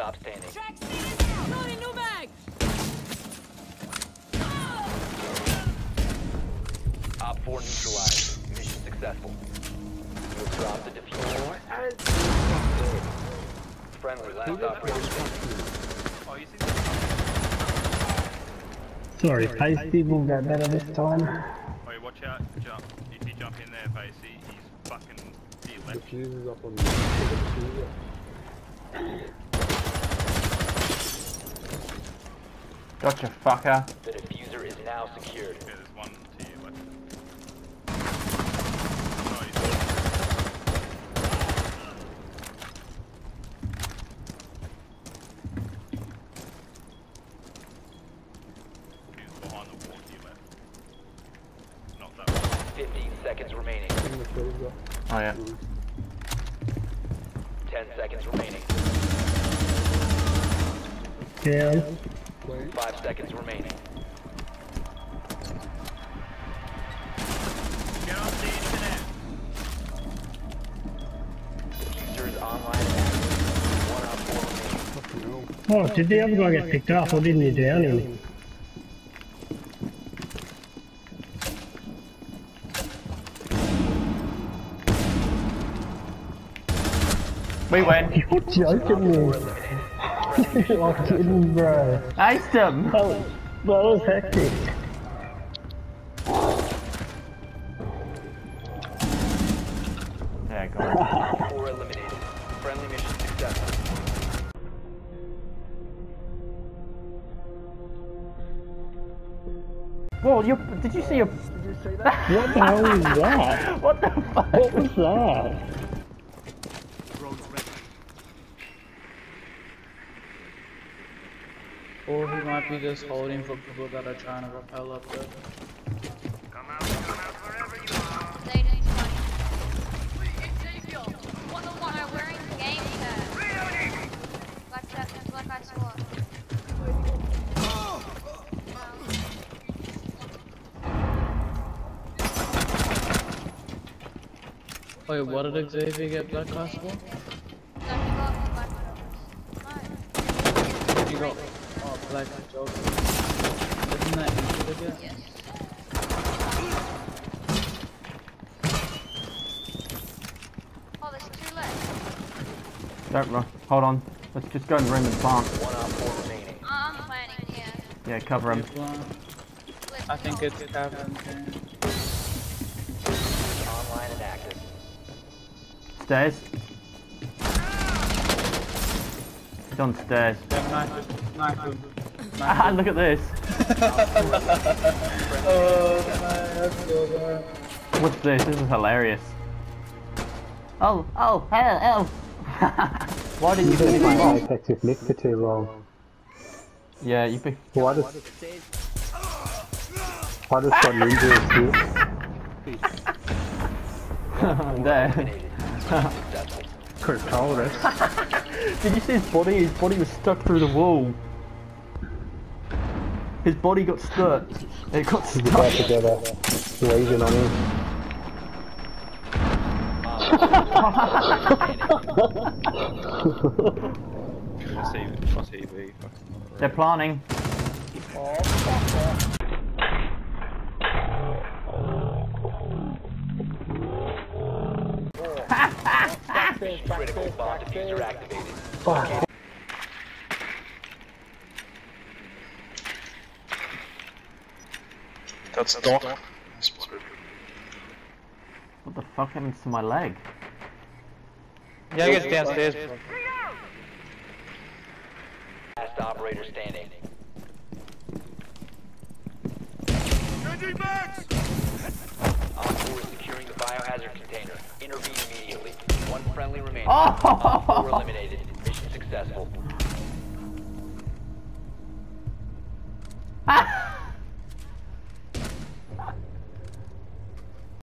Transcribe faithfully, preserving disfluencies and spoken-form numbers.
stop standing. Loading new mag. Op four neutralized. Mission successful. You have dropped the diffuser. Friendly last operator. Oh, you see? Sorry, Pasty will get better this time. Oh, watch out, jump. If you jump in there, Facey, he's fucking to your left. Diffuse is up on the diffuser. Gotcha, fucker. The diffuser is now secured. Yeah, there's one to your left. Oh, he's He's behind the wall to your left. Not that one. fifteen seconds remaining. In the freezer. Oh yeah. ten seconds remaining. Down. five seconds remaining. Get on the internet. Diffuser is online and active. One op four remaining. Oh, did the other guy get picked up or didn't you down him? We win. You're joking me. You're kidding, bro. Iced him. That was, that was hectic. Yeah, go on. Four eliminated. Friendly mission successful. Whoa, you did you see your? What the hell was that? What the fuck? What was that? Or he might be just holding for people that are trying to rappel up there. Come out, come out wherever you are. They don't fight. What the one are wearing the game shirt? Like that, like I saw. Wait, what did Xavier get black class for? No, he got black medals. He got oh black job. Isn't that easy to get? Yes. Oh, there's two left. Don't run. Hold on. Let's just go in the room and plant. One op four remaining. Oh, I'm planning, yeah. Yeah, cover him. I think it's Kevin. Online and active. Stairs. He's on stairs. Yeah, knife him, knife him. Ah, look at this. Oh, that's so bad. What's this? This is hilarious. Oh, oh, hell, hell. Why did you You finish didn't my play boss? Apex with Nick for too long. Yeah, you pick. Why does... Why does got ninja assist? There. Successful. Could've told us. Did you see his body? His body was stuck through the wall. His body got stuck. It got He's about stuck. to get a lesion on him. They're planning. Critical bomb diffuser activated. Fuck. That's Doc. What the fuck happens to my leg? Yeah, he gets downstairs. Last operator standing. Op four is securing the biohazard container. Intervene immediately. One friendly remaining. Oh! Op four eliminated. Mission successful.